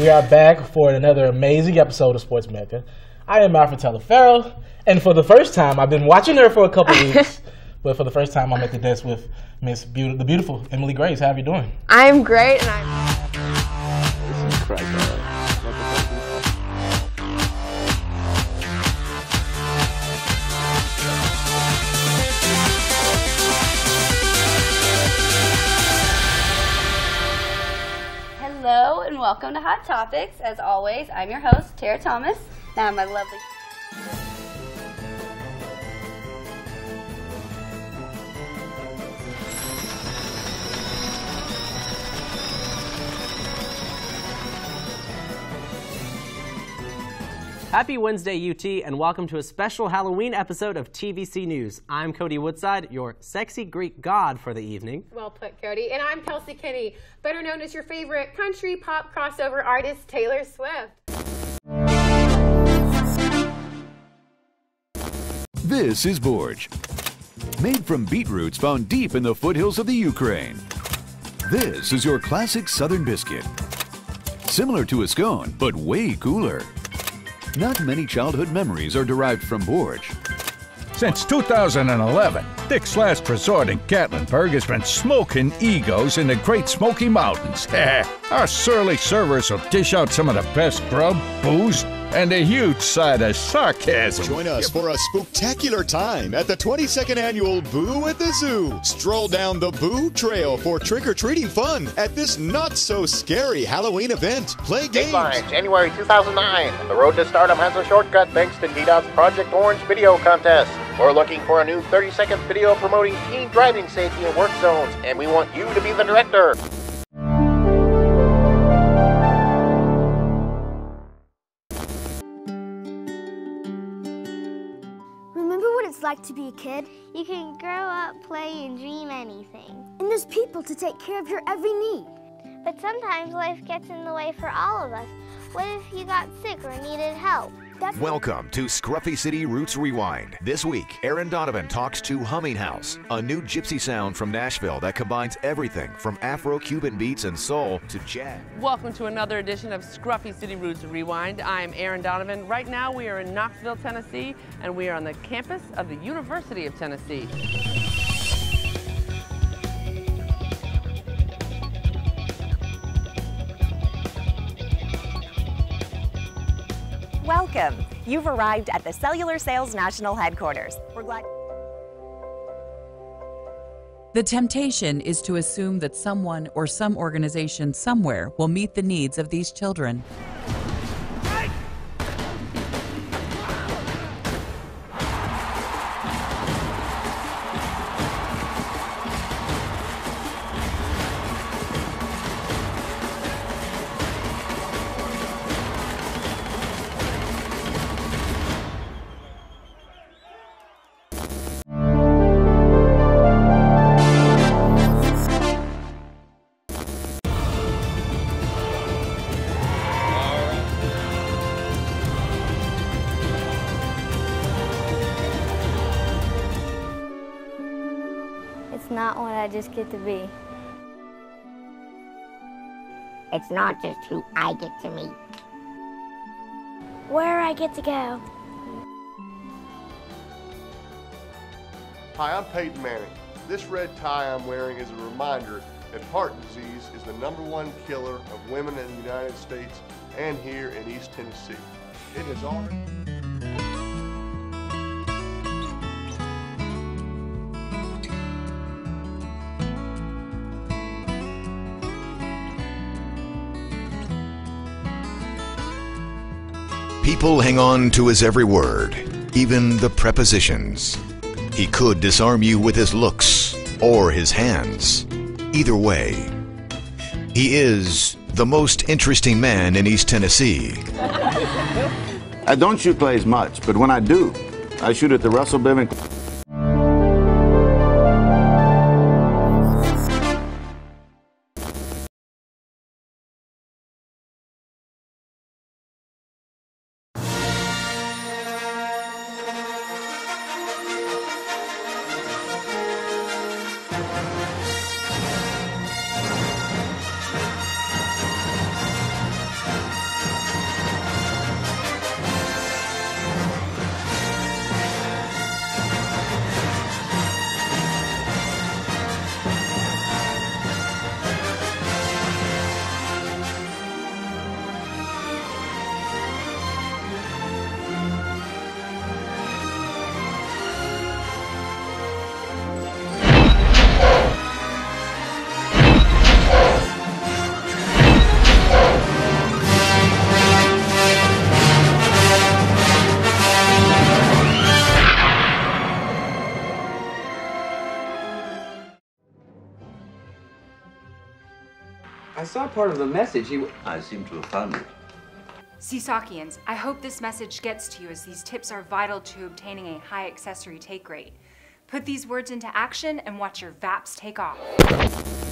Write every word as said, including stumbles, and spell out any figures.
We are back for another amazing episode of Sports Mecca. I am Alfred Teleferro, and for the first time, I've been watching her for a couple weeks, but for the first time, I'm at the desk with Miss Be- the beautiful Emily Grace. How are you doing? I'm great, and I'm... This is crazy. Hello and welcome to Hot Topics. As always, I'm your host, Tara Thomas. Now my lovely... Happy Wednesday, U T, and welcome to a special Halloween episode of T V C News. I'm Cody Woodside, your sexy Greek god for the evening. Well put, Cody. And I'm Kelsey Kinney, better known as your favorite country pop crossover artist, Taylor Swift. This is Borge, made from beetroots found deep in the foothills of the Ukraine. This is your classic southern biscuit, similar to a scone, but way cooler. Not many childhood memories are derived from Borge. Since two thousand eleven, Dick's Last Resort in Gatlinburg has been smoking egos in the Great Smoky Mountains. Our surly servers will dish out some of the best grub, booze, and a huge side of sarcasm. Join us for a spooktacular time at the twenty-second annual Boo at the Zoo. Stroll down the Boo Trail for trick-or-treating fun at this not-so-scary Halloween event. Play games. Dateline, January two thousand nine. The road to stardom has a shortcut thanks to D DOT's Project Orange video contest. We're looking for a new thirty-second video promoting teen driving safety in work zones, and we want you to be the director. Like to be a kid? You can grow up, play, and dream anything. And there's people to take care of your every need. But sometimes life gets in the way for all of us. What if you got sick or needed help? That's Welcome to Scruffy City Roots Rewind. This week, Aaron Donovan talks to Humming House, a new gypsy sound from Nashville that combines everything from Afro-Cuban beats and soul to jazz. Welcome to another edition of Scruffy City Roots Rewind. I'm Aaron Donovan. Right now we are in Knoxville, Tennessee, and we are on the campus of the University of Tennessee. Welcome. You've arrived at the Cellular Sales National Headquarters. We're glad. The temptation is to assume that someone or some organization somewhere will meet the needs of these children. Not what I just get to be. It's not just who I get to meet. Where I get to go. Hi, I'm Peyton Manning. This red tie I'm wearing is a reminder that heart disease is the number one killer of women in the United States and here in East Tennessee. It is already... People hang on to his every word, even the prepositions. He could disarm you with his looks or his hands. Either way, he is the most interesting man in East Tennessee. I don't shoot clays much, but when I do, I shoot at the Russell Bevan. I saw part of the message. He... I seem to have found it. Seasockians, I hope this message gets to you as these tips are vital to obtaining a high accessory take rate. Put these words into action and watch your V A Ps take off.